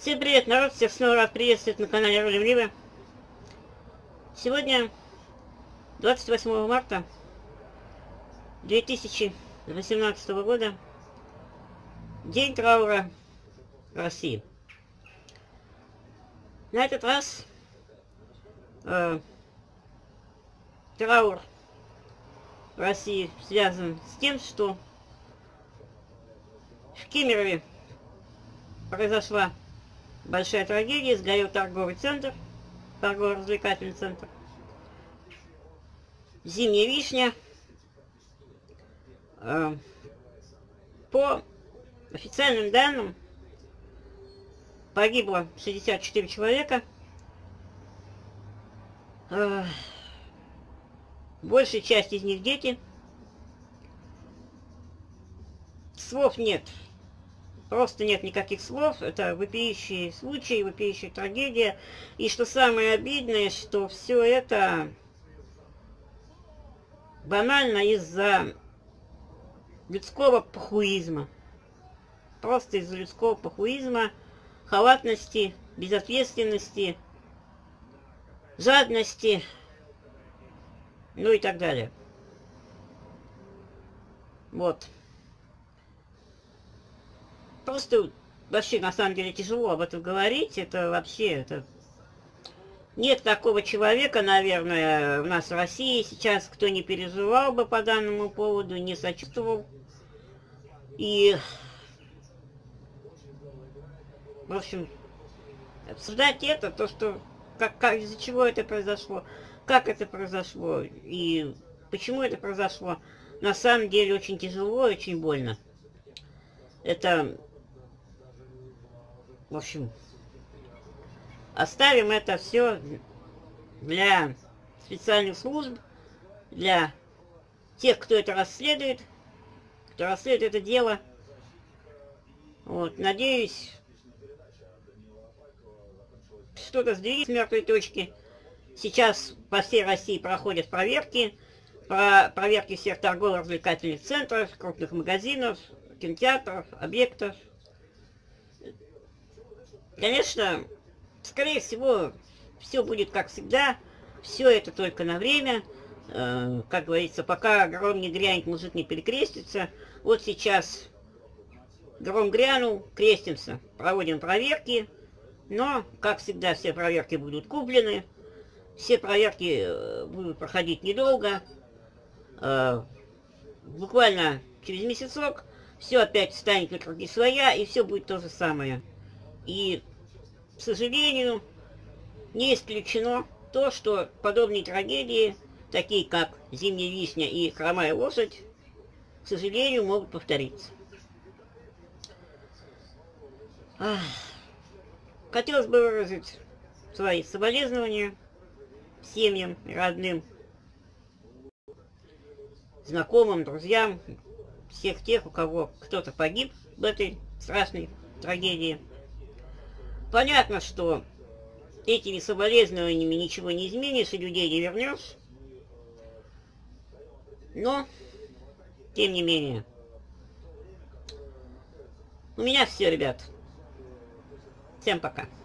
Всем привет, народ! Всех снова рад приветствовать на канале Ролевливо. Сегодня 28 марта 2018 года, день траура России. На этот раз траур России связан с тем, что в Кемерове произошла большая трагедия, сгорел торговый центр, торгово-развлекательный центр. Зимняя вишня. По официальным данным погибло 64 человека. Большая часть из них дети. Слов нет. Просто нет никаких слов. Это вопиющий случай, вопиющая трагедия. И что самое обидное, что все это банально из-за людского похуизма. Просто из-за людского похуизма, халатности, безответственности, жадности, ну и так далее. Вот. Просто вообще на самом деле тяжело об этом говорить. Это вообще, нет такого человека, наверное, у нас в России сейчас, кто не переживал бы по данному поводу, не сочувствовал. И, в общем, обсуждать это, то, что, из-за чего это произошло, как это произошло и почему это произошло, на самом деле очень тяжело и очень больно. Это, в общем, оставим это все для специальных служб, для тех, кто это расследует, это дело. Вот, надеюсь, что-то сдвинет с мертвой точки. Сейчас по всей России проходят проверки всех торгово-развлекательных центров, крупных магазинов, кинотеатров, объектов. Конечно, скорее всего, все будет как всегда. Все это только на время. Как говорится, пока гром не грянет, мужик не перекрестится. Вот сейчас гром грянул, крестимся, проводим проверки. Но, как всегда, все проверки будут куплены. Все проверки будут проходить недолго. Буквально через месяцок все опять встанет на круги своя, и все будет то же самое. И, к сожалению, не исключено то, что подобные трагедии, такие как Зимняя вишня и Хромая лошадь, к сожалению, могут повториться. Хотелось бы выразить свои соболезнования семьям, родным, знакомым, друзьям, всех тех, у кого кто-то погиб в этой страшной трагедии. Понятно, что этими соболезнованиями ничего не изменишь и людей не вернешь. Но, тем не менее, у меня все, ребят. Всем пока.